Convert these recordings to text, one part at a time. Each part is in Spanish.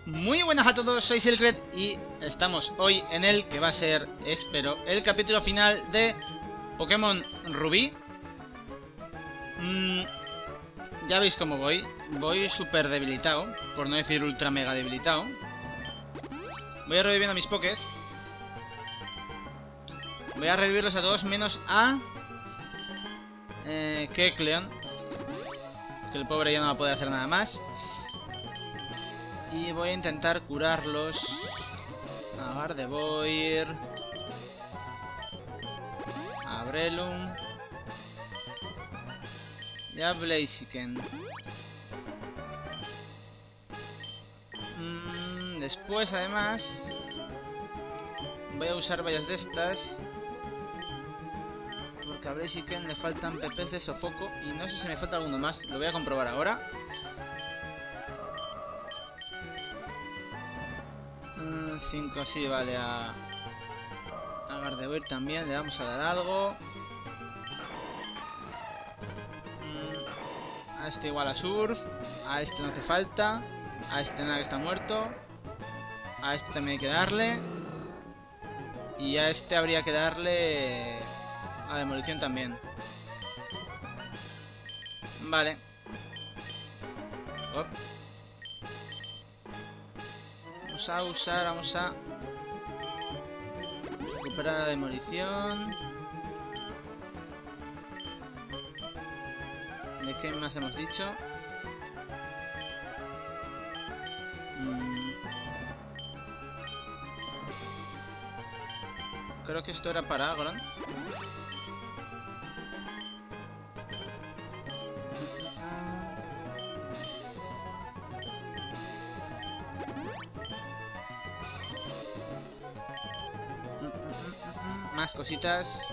Muy buenas a todos, soy Silkret y estamos hoy en el que va a ser, espero, el capítulo final de Pokémon Rubí. Ya veis cómo voy súper debilitado, por no decir ultra mega debilitado. Voy a reviviendo a mis Pokés. Voy a revivirlos a todos menos a Kecleon, que el pobre ya no va a poder hacer nada más. Y voy a intentar curarlos a Gardevoir, a Breloom y a Blaziken. Después, además, voy a usar varias de estas, porque a Blaziken le faltan PPs de sofoco y no sé si me falta alguno más. Lo voy a comprobar ahora. 5, sí, vale. A Gardevoir también le vamos a dar algo. A este igual a Surf. A este no hace falta. A este nada, que está muerto. A este también hay que darle. Y a este habría que darle a Demolición también. Vale. Oh. Vamos a recuperar la Demolición. ¿De qué más hemos dicho? Creo que esto era para Agron. Más cositas.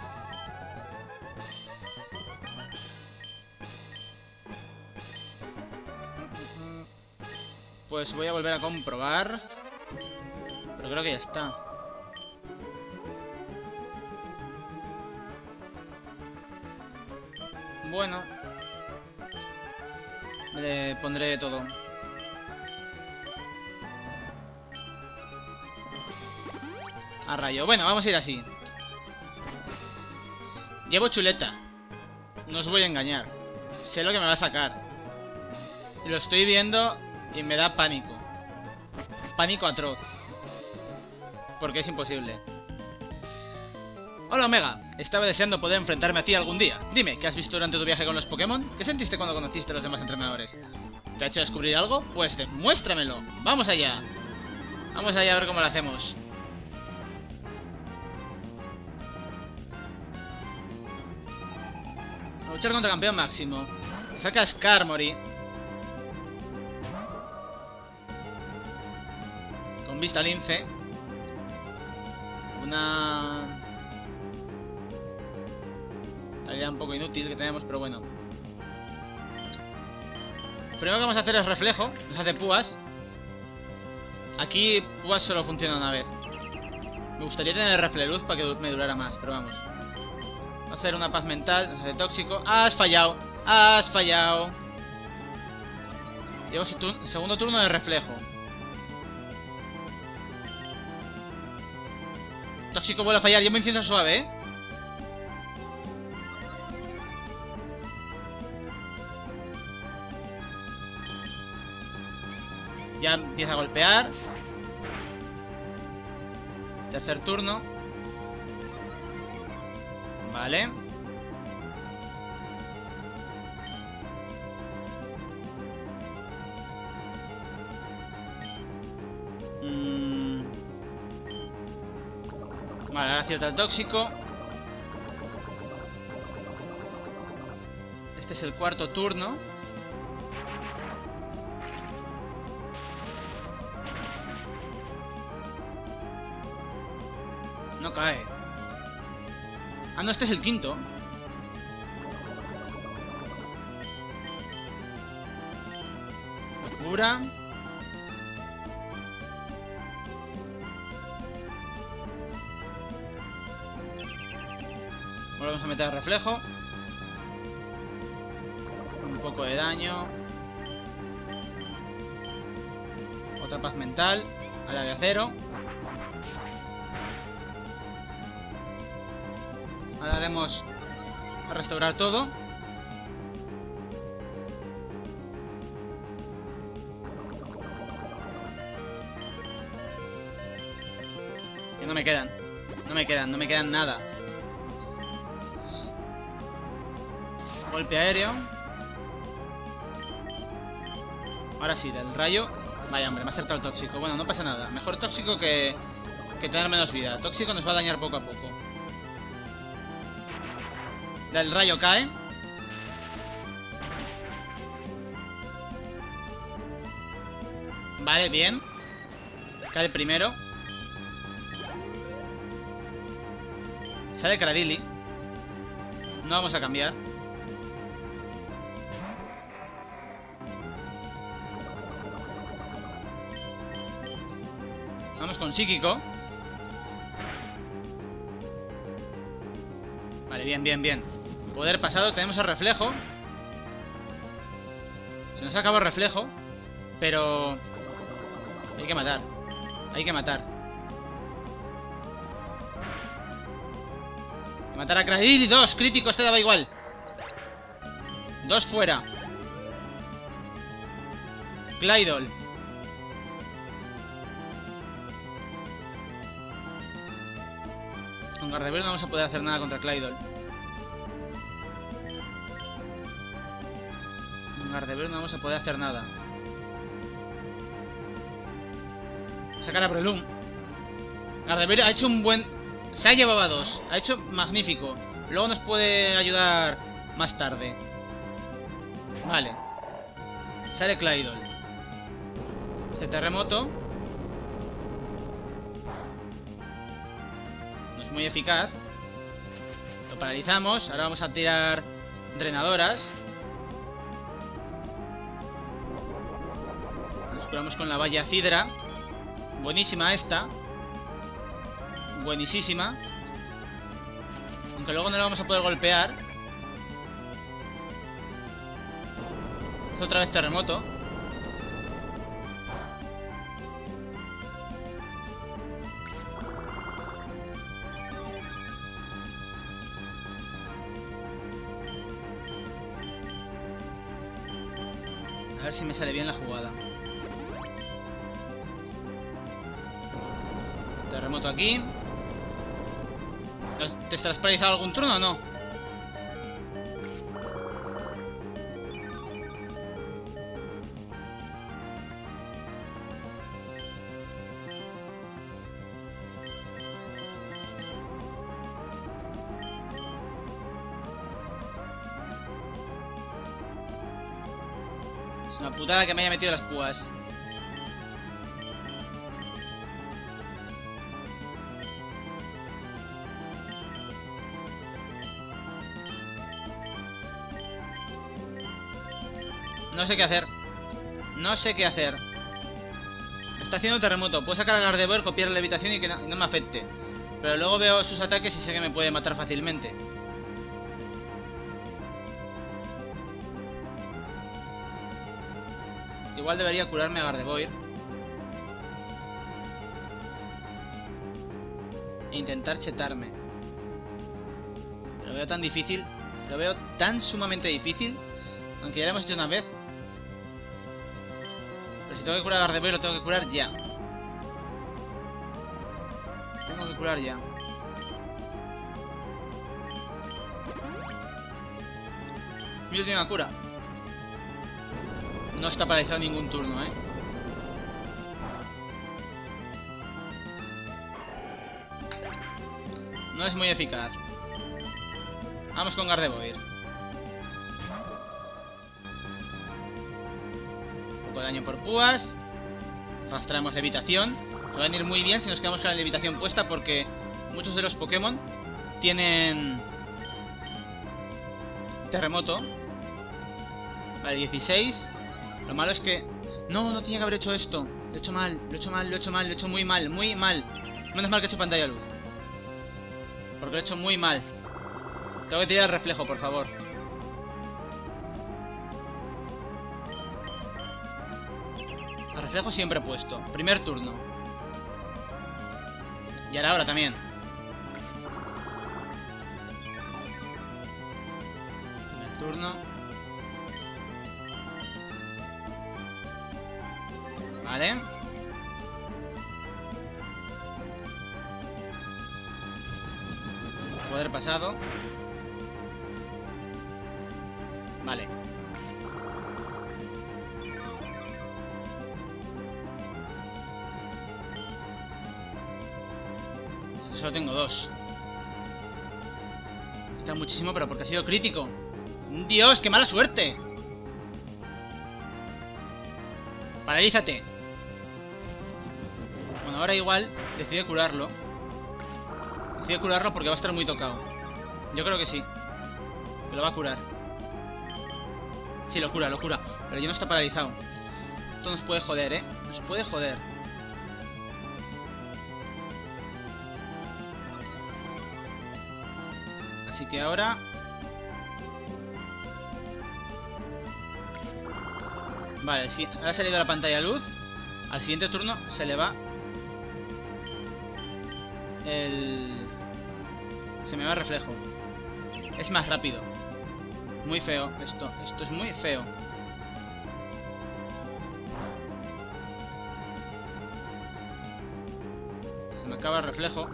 Pues voy a volver a comprobar. Pero creo que ya está. Bueno. Le pondré todo. A rayo. Bueno, vamos a ir así. Llevo chuleta. No os voy a engañar. Sé lo que me va a sacar. Y lo estoy viendo y me da pánico. Pánico atroz. Porque es imposible. Hola Omega. Estaba deseando poder enfrentarme a ti algún día. Dime, ¿qué has visto durante tu viaje con los Pokémon? ¿Qué sentiste cuando conociste a los demás entrenadores? ¿Te ha hecho descubrir algo? Pues muéstramelo. Vamos allá. Vamos allá a ver cómo lo hacemos. Luchar contra campeón máximo. Saca Skarmory. Con vista lince. Una habilidad un poco inútil que tenemos, pero bueno. Lo primero que vamos a hacer es reflejo. Nos hace púas. Aquí púas solo funciona una vez. Me gustaría tener refleluz para que me durara más, pero vamos. Hacer una paz mental, nos hace tóxico. ¡Has fallado! ¡Has fallado! Llevo segundo turno de reflejo. Tóxico vuelve a fallar, llevo incienso suave, ¿eh? Ya empieza a golpear. Tercer turno. Vale. Vale, ahora acierta el tóxico. Este es el cuarto turno. No cae. Ah, no, este es el quinto. Locura. Volvemos a meter reflejo. Un poco de daño. Otra paz mental. A la de acero. Ahora haremos a restaurar todo. Que no me quedan. No me quedan nada. Golpe aéreo. Ahora sí, del rayo. Vaya, hombre, me ha acertado el tóxico. Bueno, no pasa nada. Mejor tóxico que tener menos vida. Tóxico nos va a dañar poco a poco. Del rayo cae. Vale, bien. Cae el primero. Sale Cradily. No vamos a cambiar. Vamos con psíquico. Vale, bien, bien, bien. Poder pasado, tenemos el reflejo. Se nos acabó el reflejo. Pero hay que matar. Hay que matar. Hay que matar a Cradily. 2 críticos, te daba igual. 2 fuera. Claydol. Con Gardevoir no vamos a poder hacer nada contra Claydol. Con Gardevoir no vamos a poder hacer nada. Sacar a Breloom. Gardevoir ha hecho un buen... Se ha llevado a 2. Ha hecho magnífico. Luego nos puede ayudar más tarde. Vale. Sale Claydol. Hace terremoto. No es muy eficaz. Lo paralizamos. Ahora vamos a tirar drenadoras. Nos curamos con la valla Cidra. Buenísima esta. Buenísima. Aunque luego no le vamos a poder golpear. Otra vez terremoto. A ver si me sale bien la jugada. Terremoto aquí. ¿Te estarás paralizado algún turno o no? Es una putada que me haya metido las púas. No sé qué hacer. No sé qué hacer. Está haciendo terremoto. Puedo sacar a Gardevoir, copiar la levitación y que no me afecte. Pero luego veo sus ataques y sé que me puede matar fácilmente. Igual debería curarme a Gardevoir. E intentar chetarme. Lo veo tan difícil. Lo veo tan sumamente difícil. Aunque ya lo hemos hecho una vez. Pero si tengo que curar a Gardevoir, lo tengo que curar ya. Tengo que curar ya. Mi última cura. No está paralizado ningún turno, ¿eh? No es muy eficaz. Vamos con Gardevoir. Un poco de daño por púas. Arrastramos levitación. Va a venir muy bien si nos quedamos con la levitación puesta porque muchos de los Pokémon tienen terremoto. Vale, 16. Lo malo es que... No, no tenía que haber hecho esto. Lo he hecho mal, lo he hecho mal, lo he hecho mal, lo he hecho muy mal, muy mal. Menos mal que he hecho pantalla luz. Porque lo he hecho muy mal. Tengo que tirar el reflejo, por favor. Reflejo siempre puesto. Primer turno. Y ahora también. Primer turno. Vale. Poder pasado. Vale. Es que solo tengo 2. Está muchísimo, pero porque ha sido crítico. ¡Dios, qué mala suerte! Paralízate. Bueno, ahora igual decide curarlo. Decide curarlo porque va a estar muy tocado. Yo creo que sí. Que lo va a curar. Sí, lo cura, lo cura. Pero ya no está paralizado. Esto nos puede joder, ¿eh? Nos puede joder. Así que ahora... Vale, sí. Ahora ha salido la pantalla luz. Al siguiente turno se le va... Se me va el reflejo. Es más rápido. Muy feo esto. Esto es muy feo. Se me acaba el reflejo.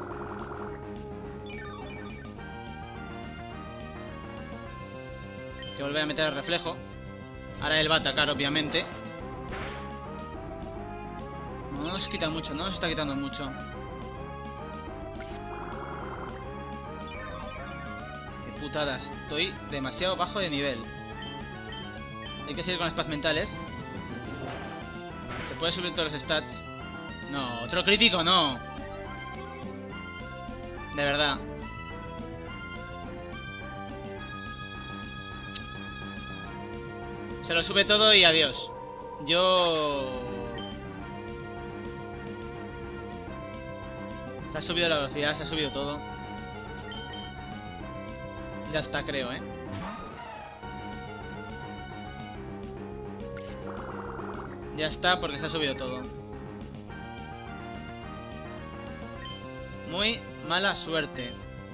Hay que volver a meter el reflejo. Ahora él va a atacar, obviamente. No nos quita mucho, no nos está quitando mucho. Qué putada, estoy demasiado bajo de nivel. Hay que seguir con las paz mentales. ¿Se puede subir todos los stats? No, otro crítico, no. De verdad. Se lo sube todo y adiós. Se ha subido la velocidad, se ha subido todo. Ya está, creo, ¿eh? Ya está, porque se ha subido todo. Muy mala suerte.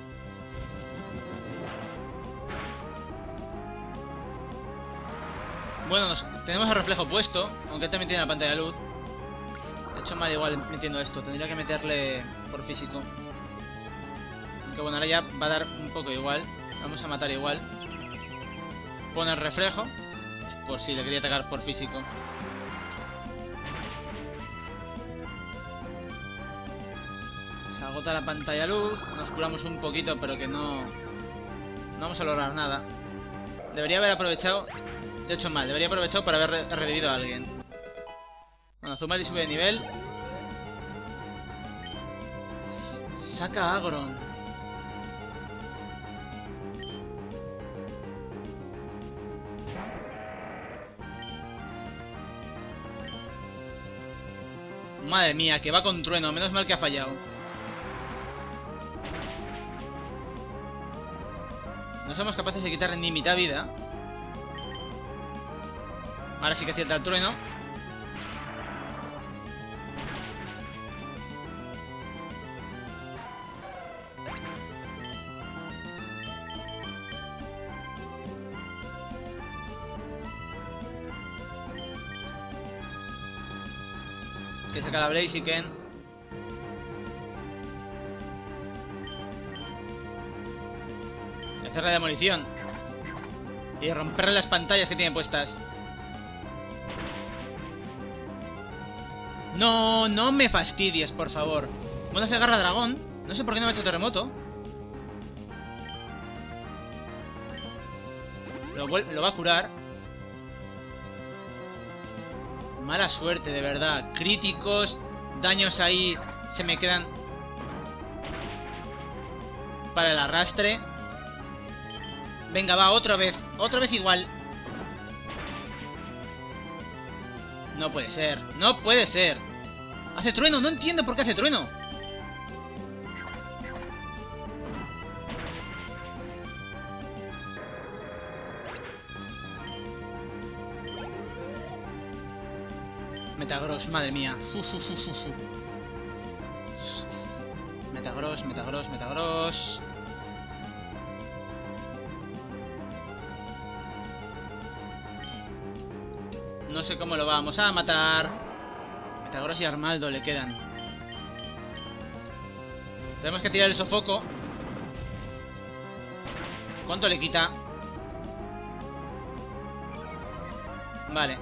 Bueno, tenemos el reflejo puesto, aunque también tiene la pantalla de luz. He hecho mal igual metiendo esto. Tendría que meterle por físico. Aunque bueno, ahora ya va a dar un poco igual. Vamos a matar igual. Pone el reflejo, por si le quería atacar por físico. Se agota la pantalla luz. Nos curamos un poquito, pero que no vamos a lograr nada. Debería haber aprovechado. Lo he hecho mal, debería haber aprovechado para haber revivido a alguien. Bueno, Zumari sube de nivel. Saca a Agron. Madre mía, que va con trueno. Menos mal que ha fallado. No somos capaces de quitarle ni mitad vida. Ahora sí que acierta el trueno. Que saca la Blaziken. Y hacer la demolición. Y romper las pantallas que tiene puestas. No, no me fastidies, por favor. Bueno, hace garra dragón. No sé por qué no me ha hecho terremoto. Lo va a curar. Mala suerte, de verdad. Críticos, daños ahí se me quedan para el arrastre. Venga, va, otra vez igual. No puede ser, no puede ser. Hace trueno, no entiendo por qué hace trueno. Metagross, madre mía. Metagross, Metagross, Metagross. No sé cómo lo vamos a matar. Metagross y Armaldo le quedan. Tenemos que tirar el sofoco. ¿Cuánto le quita? Vale.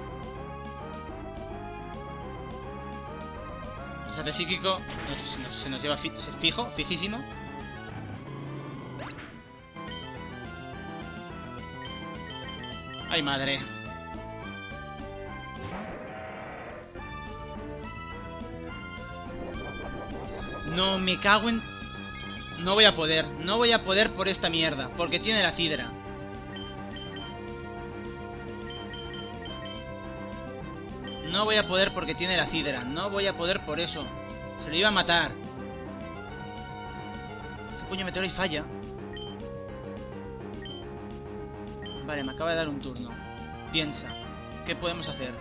Nos hace psíquico. Se nos lleva fijo, fijísimo. Ay, madre. No, me cago en... No voy a poder. No voy a poder por esta mierda. Porque tiene la cidra. No voy a poder porque tiene la cidra. No voy a poder por eso. Se lo iba a matar. Este puño meteoro y falla. Vale, me acaba de dar un turno. Piensa. ¿Qué podemos hacer?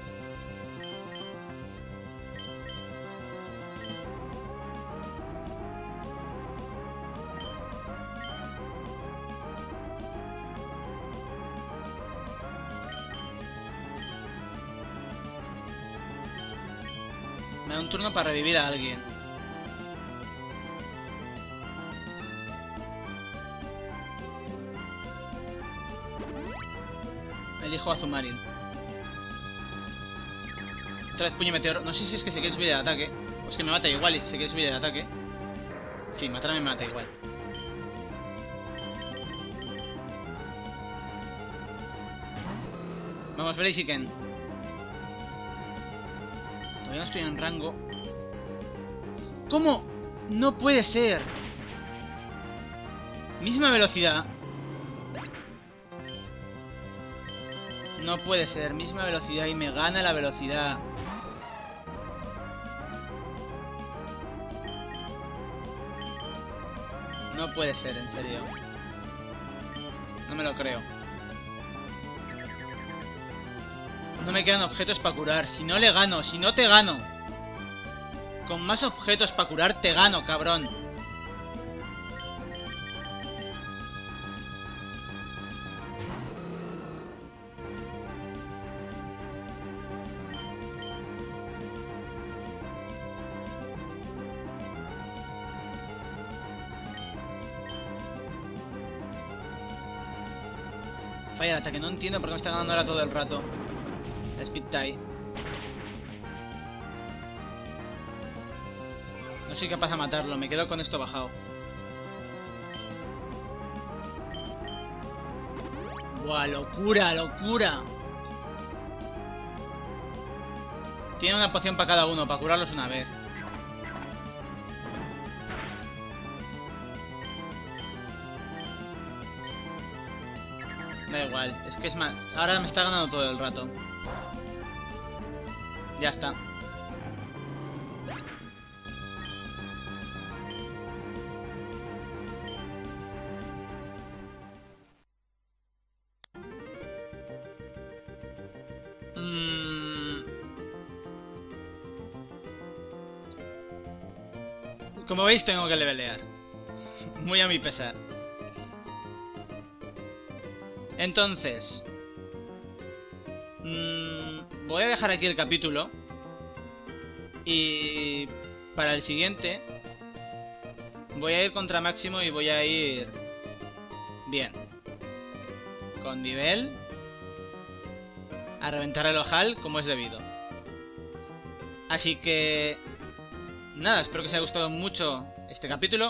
Me da un turno para revivir a alguien. Elijo a Azumarill. Otra vez puño meteoro. No sé si es que se quiere subir el ataque. O es que me mata igual y se quiere subir el ataque. Sí, matarme me mata igual. Vamos, Blaziken. Todavía no estoy en rango. ¿Cómo? No puede ser. Misma velocidad. No puede ser. Misma velocidad y me gana la velocidad. No puede ser, en serio. No me lo creo. No me quedan objetos para curar. Si no le gano, si no te gano. Con más objetos para curar te gano, cabrón. Falla el ataque, no entiendo por qué me está ganando ahora todo el rato. Speed tie. No soy capaz de matarlo, me quedo con esto bajado. Buah, locura, locura. Tiene una poción para cada uno, para curarlos una vez. Da igual, es que es más... Ahora me está ganando todo el rato. Ya está. Como veis, tengo que levelear. Muy a mi pesar. Entonces... voy a dejar aquí el capítulo. Y... para el siguiente... voy a ir contra máximo y voy a ir... bien. Con nivel... a reventar el ojal como es debido. Así que... nada, espero que os haya gustado mucho este capítulo.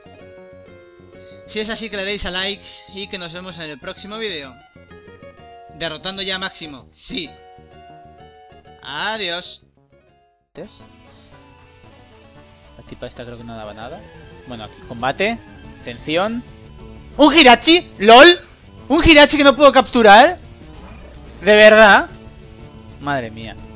Si es así, que le deis a like y que nos vemos en el próximo vídeo. Derrotando ya a Máximo, sí. Adiós. La tipa esta creo que no daba nada. Bueno, aquí combate. Atención. ¡Un Hirachi! ¡LOL! ¿Un Hirachi que no puedo capturar? ¿De verdad? Madre mía.